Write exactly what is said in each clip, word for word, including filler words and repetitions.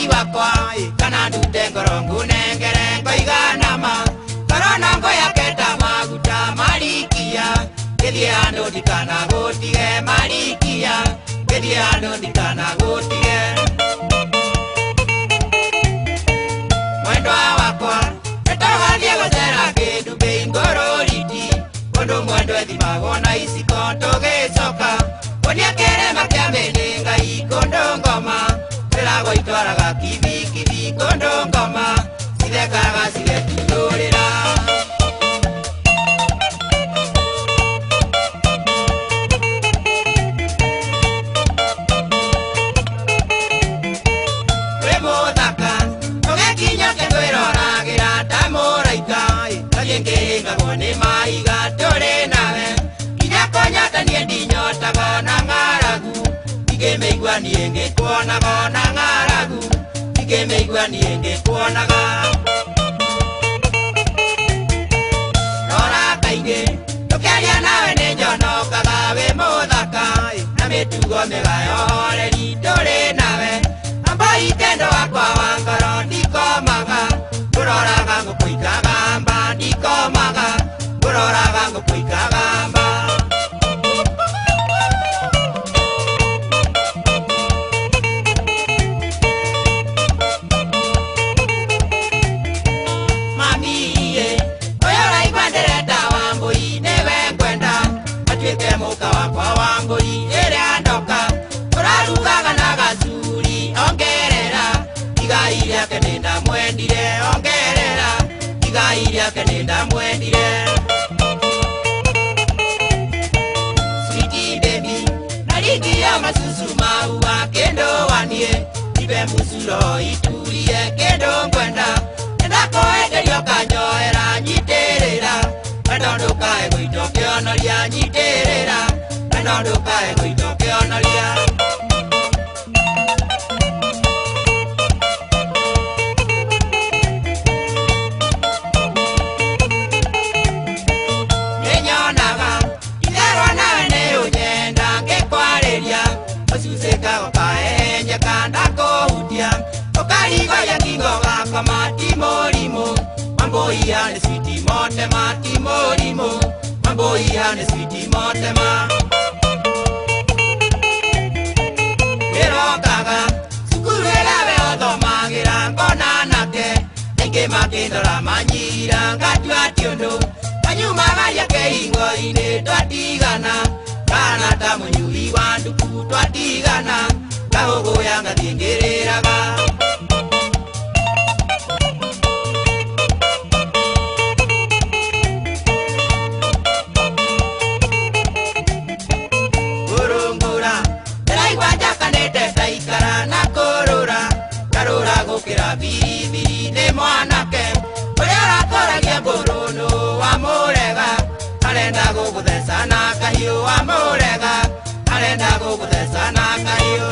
Ngai wakwa kana ndute ngoro ngunengere ngoiganama korona ngoya keta maguta marikia githie andu ndikana gutige marikia githie andu ndikana gutige mwendwa wakwa etogathie gucera kindu bei ngororiti undu mwendwa thimagwo na iciko tugicoka wonia kirema kia mini Ngai kundu ngoma Rago itwaraga kibi kibi kondo ngoma sidekaga sigetulurira Remotaka ogekinya ketweroragira tamoraika kayengenga gone maiga tore nawe kinya konyata nie ndinyota gona ngaragu Meigua nienge kuonaga na ngaragu Ike meigua nienge kuonaga Rora kaige Tukiaria nawe ni njonokaga we muthaka Na mitugo migayo horeri turi nawe Amba itendo wakwa wa ngoro ndikomaga Nguroraga ngukuikaga mba ndikomaga Nguroraga ngukuikaga mba Muka wakwa wambui ere ndoka Urarugaga na gacuri ongerera Igai riake nenda mwendire ongerera Igai riake nenda mwendire Sweetie baby Narigi ya masusu maua kendo wanie Ibe musuro iturie kendo ngwenda Nenda koenderio kanyoera nyiterera Ndoka ego itokionoria nyiterera Ndoka ego itokionoria Nenyonaga itherwa nawe ni unyenda ngikwareria Ucusika ukaenye kanda kuhutia Ukarigoya kingo gakwa mati murimu Mambo iya ni switi mote mati morimu Mambo iya ni switi mote ma Nirokaga Sukuru elawe othomagira ngona nake Nenge makindora manyira ngatua tiondo Kanyumaga yake ingo-ini twatigana Kana ta munyui wa nduku twatigana Kahogoya ngathiengiriraga Gukira biribiri ni mwanake Uria arakoragia ngurunu wa murega Arenda gugutheca na kahiu wa murega Arenda gugutheca na kahiu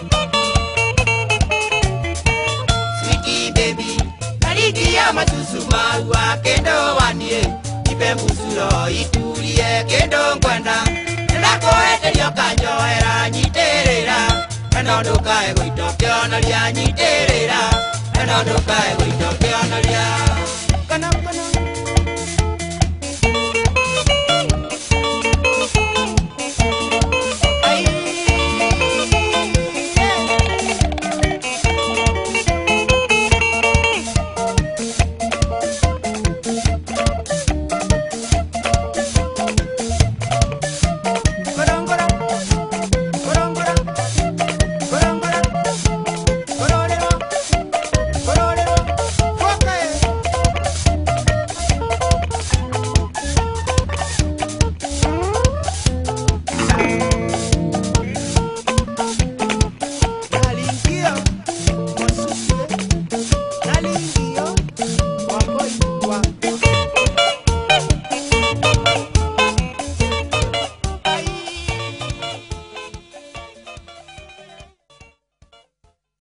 Sweetie baby Narigi ya masusu maua kendo wanie Ibe musuro iturie kendo ngwenda Nenda koenderio kanyoera nyiterera Ndoka ego itokionoria nyiterera Ndoka ego itokionoria Kana